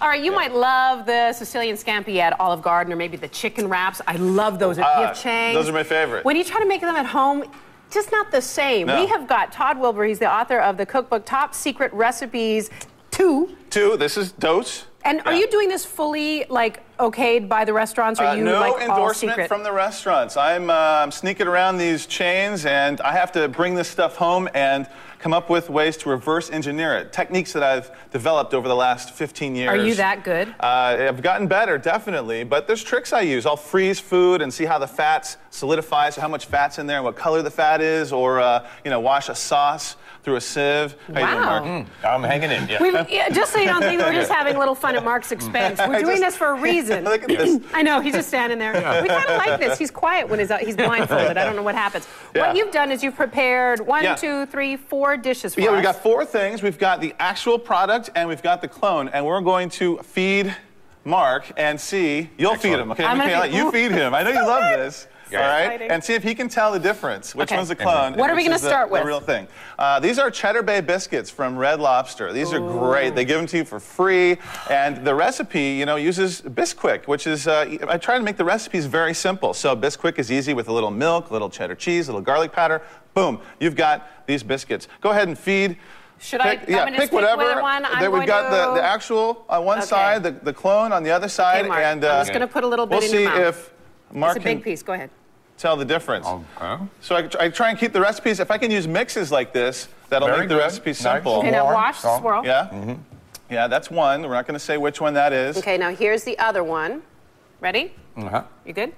All right, you might love the Sicilian scampi at Olive Garden, or maybe the chicken wraps. I love those at P.F. Chang's. Those are my favorite. When you try to make them at home, just not the same. No. We have got Todd Wilbur. He's the author of the cookbook Top Secret Recipes 2. This is dose. And are you doing this fully, like, okayed by the restaurants, or you, no like, all endorsement secret? from the restaurants. I'm sneaking around these chains, and I have to bring this stuff home and come up with ways to reverse engineer it. Techniques that I've developed over the last 15 years. Are you that good? I've gotten better, definitely, but there's tricks I use. I'll freeze food and see how the fats solidify, so how much fat's in there and what color the fat is, or, wash a sauce through a sieve. How you doing, Mark? I'm hanging in, yeah. Just so you don't think we're just having a little fun at Mark's expense. We're doing this for a reason. Look at this. I know, he's just standing there. We kind of like this. He's quiet when he's blindfolded. I don't know what happens. Yeah. What you've done is you've prepared 1, 2, 3, 4 dishes for us. We've got 4 things. We've got the actual product, and we've got the clone, and we're going to feed Mark and see. You'll feed him, okay? You feed him. I know you love this. All right, exciting. and see if he can tell the difference. Which one's the clone? What are we going to start with? The real thing. These are Cheddar Bay biscuits from Red Lobster. These are great. They give them to you for free, and the recipe, uses Bisquick, which is I try to make the recipes very simple. So Bisquick is easy with a little milk, a little cheddar cheese, a little garlic powder. Boom, you've got these biscuits. Go ahead and feed. Should I? Pick whatever. One. We've got the actual on one side, the clone on the other side, Mark, and I'm just going to put a little bit in your mouth. We'll see if Mark It's a big piece. Go ahead. Tell the difference. Okay. So I try and keep the recipes. If I can use mixes like this, that'll make the recipe simple. Okay, now wash, swirl. Yeah? Mm-hmm. Yeah, that's one. We're not going to say which one that is. Okay, now here's the other one. Ready? Uh-huh. You good?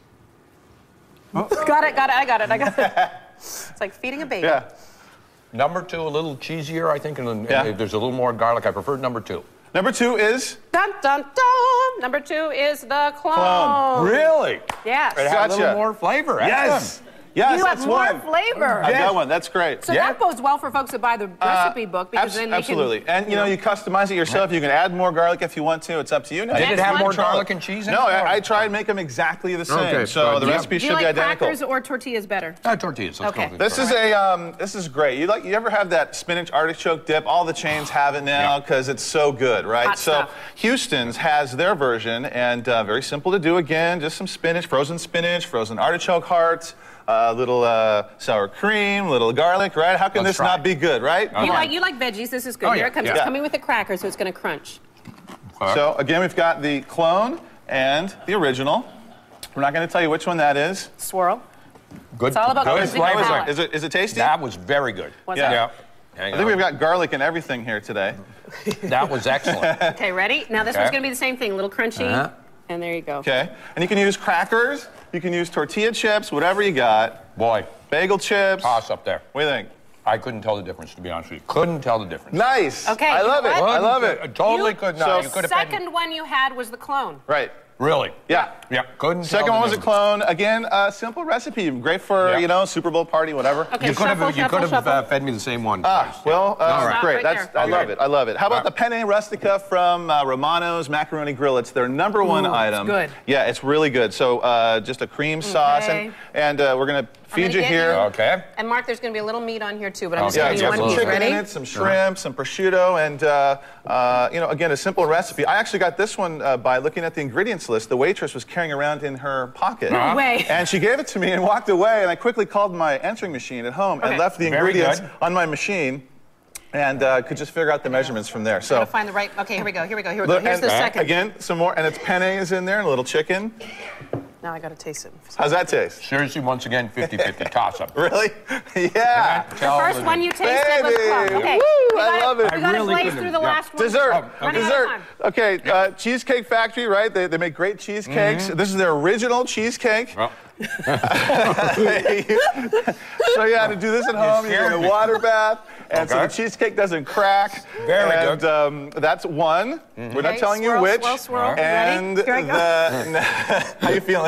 Oh. Got it, I got it. It's like feeding a baby. Yeah. Number 2, a little cheesier, I think, and there's a little more garlic. I prefer number 2. Number 2 is? Dun, dun, dun. Number 2 is the clone. Really? Yes. It has a little more flavor. Yes. Yes, you that's have more one. flavor. I got one. That's great. So that bodes well for folks that buy the recipe book, because then they absolutely. can... And you customize it yourself. You can add more garlic if you want to. It's up to you. Did it have more garlic and cheese in it? No, I try and make them exactly the same. Okay, so the recipe should be identical. Do you like crackers or tortillas better? Tortillas. Let's go. This is this is great. You ever have that spinach artichoke dip? All the chains have it now because it's so good, right? Hot stuff. Houston's has their version, and very simple to do. Again, just some spinach, frozen artichoke hearts. Little sour cream, little garlic, right? How can this not be good, right? You like veggies. This is good. Here it comes. It's coming with a cracker, so it's going to crunch. So again, we've got the clone and the original. We're not going to tell you which one that is. Swirl. Good. It's all about cleansing your palate. Is it tasty? That was very good. Yeah. I think we've got garlic and everything here today. That was excellent. Okay, ready? Now this one's going to be the same thing. A little crunchy. And there you go. Okay. And you can use crackers. You can use tortilla chips, whatever you got. Boy. Bagel chips. Toss up there. What do you think? I couldn't tell the difference, to be honest with you. Couldn't tell the difference. Nice. Okay. I love it. I love it. Totally could not. The second one you had was the clone. Right. Really? Yeah. Yeah. Couldn't Second tell one was a clone. Again, a simple recipe. Great for, Super Bowl party, whatever. Okay, you could have fed me the same one. Well, great. Right I love it. I love it. How about the penne rustica from Romano's Macaroni Grill? It's their number one item. It's good. Yeah, it's really good. So just a cream sauce, and we're gonna feed you here. Okay. And Mark, there's gonna be a little meat on here too, but I'm just Yeah, giving you one piece. chicken Ready? in it, some shrimp, some prosciutto, and again, a simple recipe. I actually got this one by looking at the ingredients list. The waitress was carrying around in her pocket. No way. And she gave it to me and walked away, and I quickly called my answering machine at home and left the ingredients on my machine, and could just figure out the measurements from there. So gotta find the right. Okay, here we go. Here's the second. Again, some more, and it's penne is in there, and a little chicken. Now I gotta taste it. How's that taste? Seriously, once again, 50-50 toss-up. Really? Yeah. The first one you tasted was clone. Okay. Woo, I love it. We gotta blaze through the last one. Dessert. Dessert. Okay, Cheesecake Factory, right? They make great cheesecakes. This is their original cheesecake. Well. So yeah, to do this at home, you get a water bath, and so the cheesecake doesn't crack. Very good. And that's one. We're not telling you which. Swirl. And how you feeling?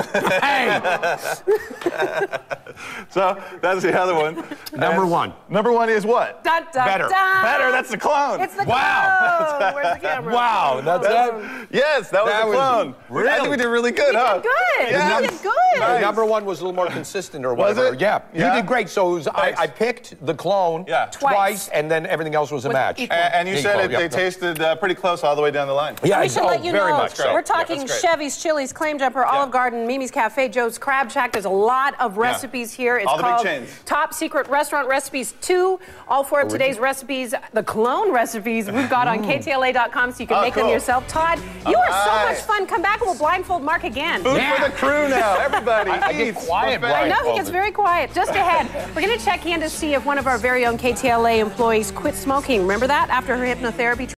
So that's the other one. Number one. Number one is what? Better. Better. That's the clone. It's the clone. Where's the camera? Wow, that's it. Yes, that was the clone. Really? I think we did really good, huh? Good. Yeah. You did good. Number number one was a little more consistent or whatever. Was it? Yeah. Yeah. You did great. So it was, I picked the clone twice, and then everything else was a match. And you said they tasted pretty close all the way down the line. Yeah, we should let you very know, much so. we're talking Chevy's, Chili's, Claim Jumper, Olive Garden, Mimi's Cafe, Joe's Crab Shack. There's a lot of recipes here. It's all the called big chains. Top Secret Restaurant Recipes 2. All 4 of today's recipes, the clone recipes, we've got on KTLA.com so you can make them yourself. Todd, you are so much fun. Come back and we'll blindfold Mark again. Food for the crew now. Everybody I get quiet. I know, he gets very quiet. Just ahead, we're going to check in to see if one of our very own KTLA employees quit smoking. Remember that? After her hypnotherapy